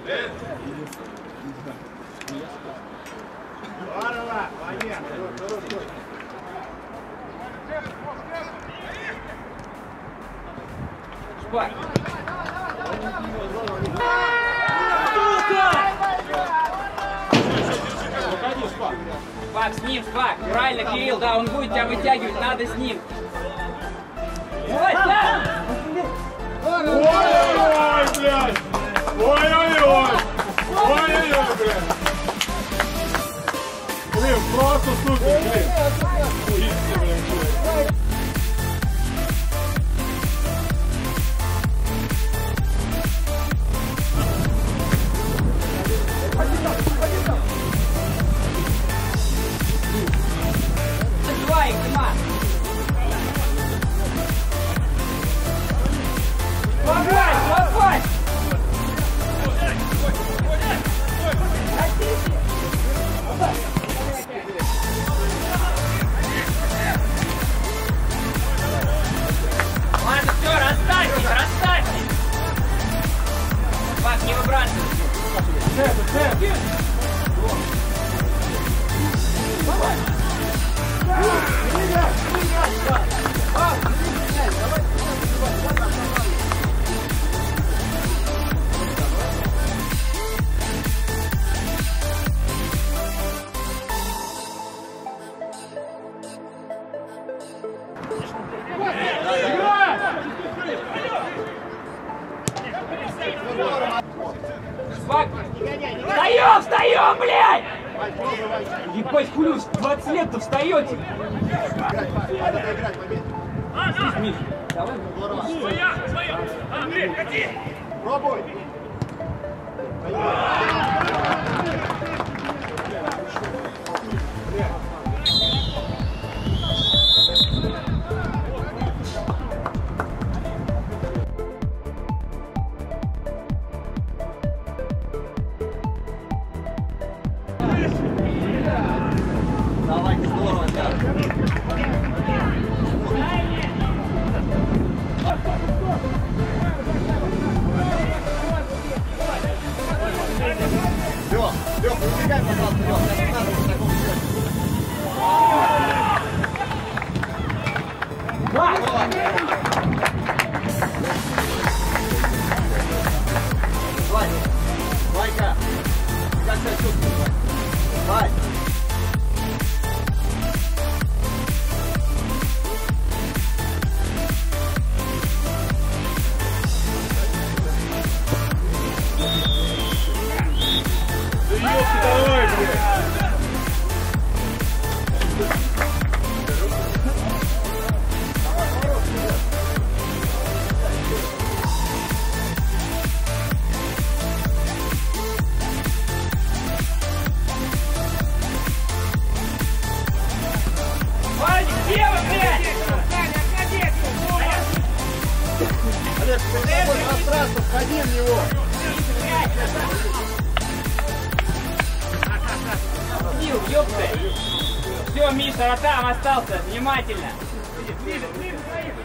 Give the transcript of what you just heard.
Шпак! Шпак, с ним, Шпак! Правильно, Кирилл, да, он будет тебя вытягивать, надо с ним! Вот, да! Ой-ой-ой, блядь! Ой-ой-ой! Ой-ой-ой, блядь! Блин, просто супер, блин! Чисто, блядь! Давай, Дима! Помогай, помогай! Ладно, все, расставьте, расставьте! Пап, не выбрасывай! Встаем, встаем, блядь! Ебать, хули, 20 лет-то встаете! Миш, давай. Своя! Андрей, ходи! Пробуй! Давай, здорово, да. Лёх, убегай, пожалуйста, Лёх, это надо в таком счете. Вайка, как себя чувствуешь? Вай. Давай, блядь! Ваня, где вы, блядь? Олег, ты какой пространство, входи в него. Ёпта! Все, Миша, а там остался, внимательно!